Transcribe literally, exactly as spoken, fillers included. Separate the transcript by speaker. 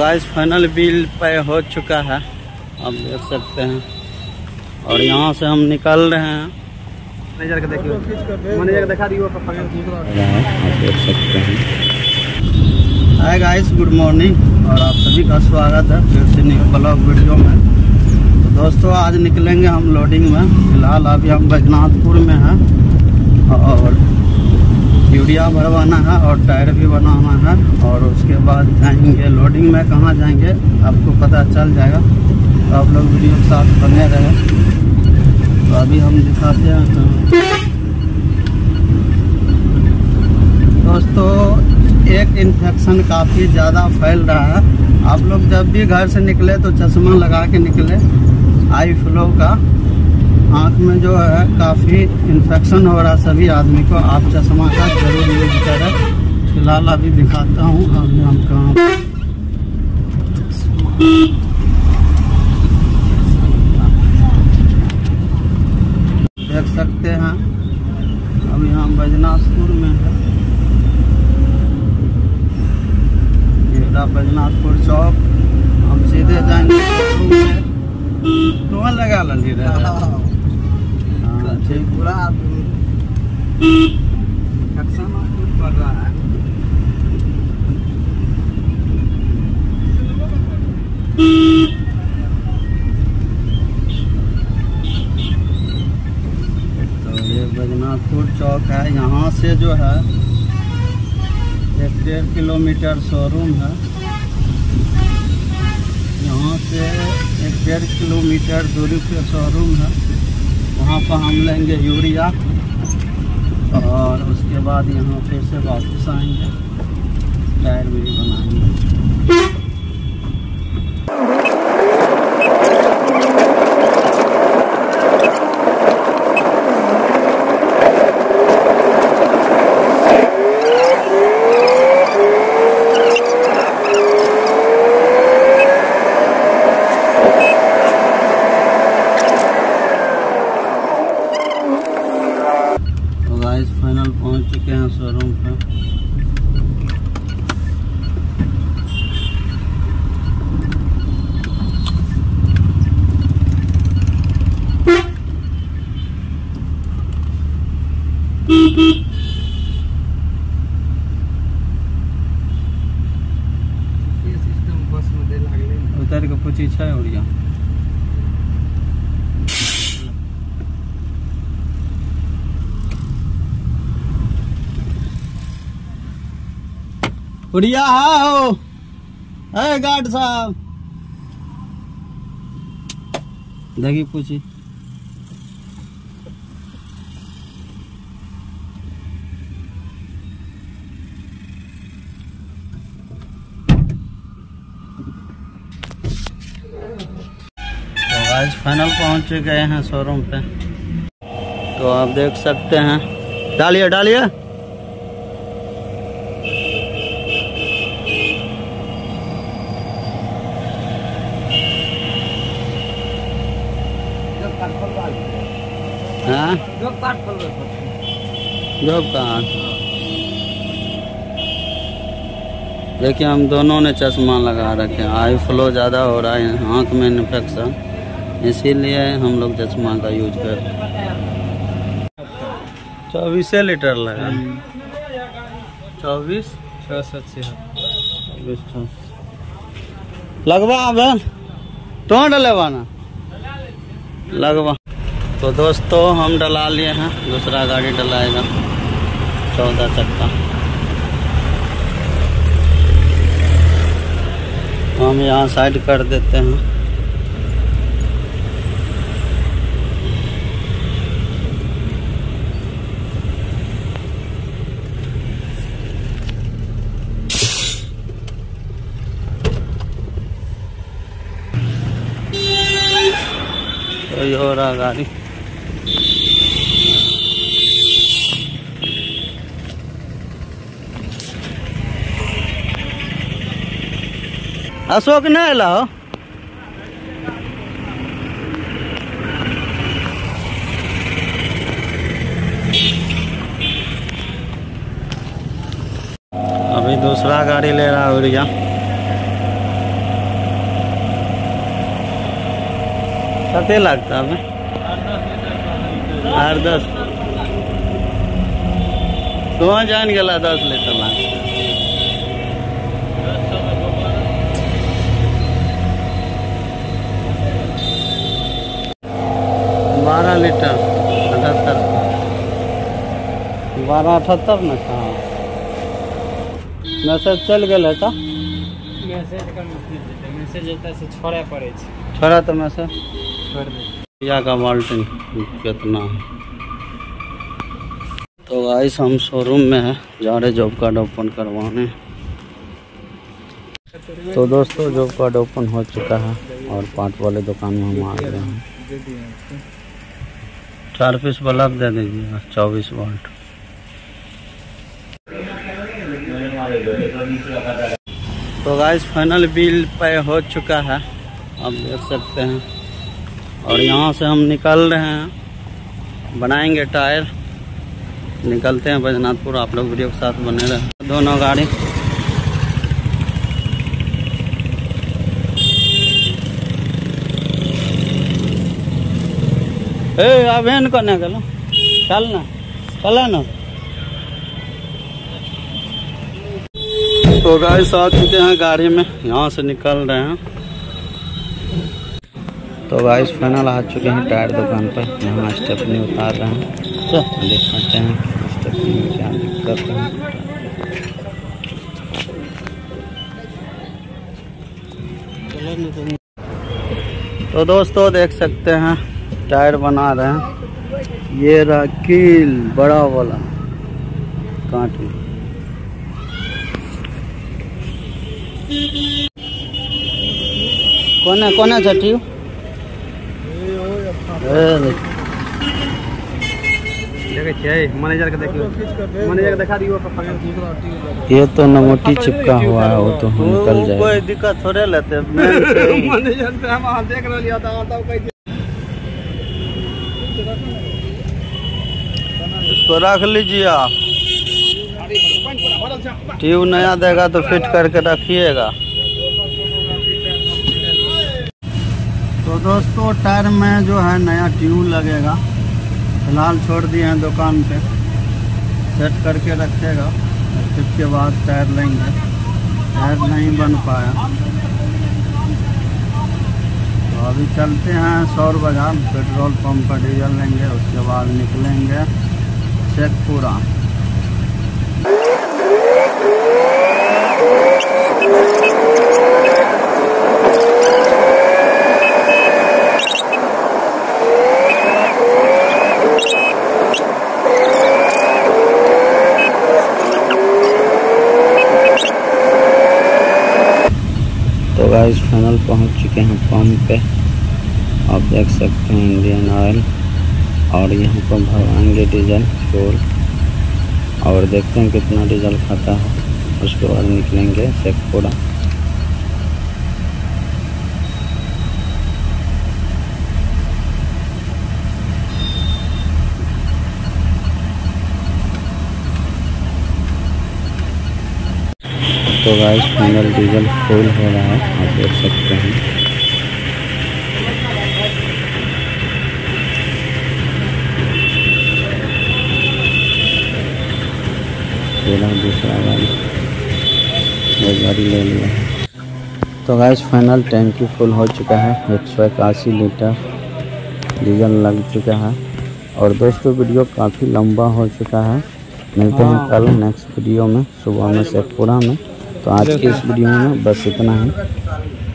Speaker 1: Guys final bill pay हो चुका है, आप देख सकते हैं। और यहाँ से हम निकल रहे हैं। मैनेजर को देखिए, मैनेजर को दिखा दियो, आप देख सकते हैं। हाय गाइस, गुड मॉर्निंग और आप सभी का स्वागत है फिर से न्यू ब्लॉग वीडियो में। तो दोस्तों आज निकलेंगे हम लोडिंग में। फिलहाल अभी हम बैजनाथपुर में हैं और यूरिया भरवाना है और टायर भी बनाना है और उसके बाद जाएंगे लोडिंग में। कहाँ जाएंगे आपको पता चल जाएगा, तो आप लोग वीडियो के साथ बने रहे। तो अभी हम दिखाते हैं। दोस्तों एक इन्फेक्शन काफ़ी ज़्यादा फैल रहा है। आप लोग जब भी घर से निकले तो चश्मा लगा के निकले। आई फ्लो का आँख में जो है काफ़ी इन्फेक्शन हो रहा है सभी आदमी को। आप चश्मा का जरूर यूज करें। फिलहाल अभी दिखाता हूँ। अभी हम कहाँ देख सकते हैं। अभी हम बैजनाथपुर में है। ये रहा बैजनाथपुर चौक। हम सीधे जाएंगे तो लगा ली रहे पूरा पड़ रहा है। तो ये बैजनाथपुर चौक है। यहाँ से जो है एक डेढ़ किलोमीटर शोरूम है। यहाँ से एक डेढ़ किलोमीटर दूरी पे शोरूम है। वहाँ पर हम लेंगे यूरिया और उसके बाद यहाँ फिर से वापस आएंगे, टायर भी बनाएंगे। फाइनल पहुंच चुके हैं शोरूम पे। सिस्टम बस मध्ये लागले उतार के पूछी छै और यहाँ उड़िया हो है गार्ड साहब देखिए पूछी। तो आज फाइनल पहुंच गए हैं शोरूम पे। तो आप देख सकते हैं। डालिए डालिए हाँ जॉब कार्ड। देखिए हम दोनों ने चश्मा लगा रखे हैं। आई फ्लो ज़्यादा हो रहा है, आँख में इन्फेक्शन, इसीलिए हम लोग चश्मा का यूज कर रहे हैं। चौबीस लीटर लगा। चौबीस छः सौ चौबीस लगवा अब तो डलेवाना लगवा। तो दोस्तों हम डला लिए हैं, दूसरा गाड़ी डलाएगा चौदह चक्का। हम यहाँ साइड कर देते हैं। तो ये हो रहा गाड़ी। अशोक नहीं लाओ। अभी दूसरा गाड़ी ले रहा है उड़िया। कते लगता हमें आठ दस तो जान गला दस लीटर लगता बारह लीटर अठहत्तर बारह अठहत्तर न था। मैसेज चल गया था
Speaker 2: मैसेज का मैसेज आता से छोड़ा पड़े
Speaker 1: छोड़ा तो मैसेज
Speaker 2: छोड़ दे
Speaker 1: या का बाल्टी कितना है। तो गाइस हम शोरूम में है जा रहे जॉब कार्ड ओपन करवाने। तो दोस्तों जॉब कार्ड ओपन हो चुका है और पार्ट वाले दुकान में हम आ गए हैं। चार पीस बल्ब दे दीजिएगा चौबीस वोल्ट। तो गाइस फाइनल बिल पे हो चुका है आप देख सकते हैं। और यहाँ से हम निकल रहे हैं बनाएंगे टायर निकलते हैं बैजनाथपुर। आप लोग वीडियो के साथ बने रहे। दोनों गाड़ी ए अब इनको ना चलो चल ना चला ना। तो गाइस आ चुके हैं गाड़ी में यहाँ से निकल रहे हैं। तो गाइस फाइनल आ चुके हैं टायर दुकान पर। यहाँ स्टेपनी उतार रहे हैं तो दिखाते हैं स्टेपनी में क्या दिक्कत है। तो दोस्तों देख सकते हैं टायर बना रहे हैं। ये रहा कील बड़ा वाला कांट कोने कोने छठी मैनेजर का देखियो मैनेजर का दिखा दियो। ये तो नमोटी चिपका हुआ है वो तो निकल जाएगा। कोई दिक्कत थोड़े लेते मैनेजर पे हम देख लिया था इसको रख लीजिए आप। ट्यूब नया देगा तो फिट करके रखिएगा। तो दोस्तों टायर में जो है नया ट्यूब लगेगा। फिलहाल छोड़ दिए हैं दुकान पे सेट करके रखेगा। इसके बाद टायर लेंगे। टायर नहीं बन पाया तो अभी चलते हैं सौर बाजार पेट्रोल पंप पर डीजल लेंगे। उसके बाद निकलेंगे शेखपुरा। तो गाइस फाइनल पहुंच चुके हैं पंप पे। आप देख सकते हैं इंडियन ऑयल और यहाँ पर भरवाएंगे डीजल फ्यूल और देखते हैं कितना डीजल खाता है। उसके बाद निकलेंगे शेखपुरा। तो गाइस फाइनल डीजल फुल हो रहा है आप देख सकते हैं। पूरा दूसरा गाड़ी एक गाड़ी ले लिया है। तो गाइस फाइनल टैंकी फुल हो चुका है। एक सौ इक्यासी लीटर डीजल लग चुका है। और दोस्तों वीडियो काफ़ी लंबा हो चुका है। मिलते हैं कल नेक्स्ट वीडियो में सुबह में शेखपुरा में। तो आज की इस वीडियो में बस इतना ही।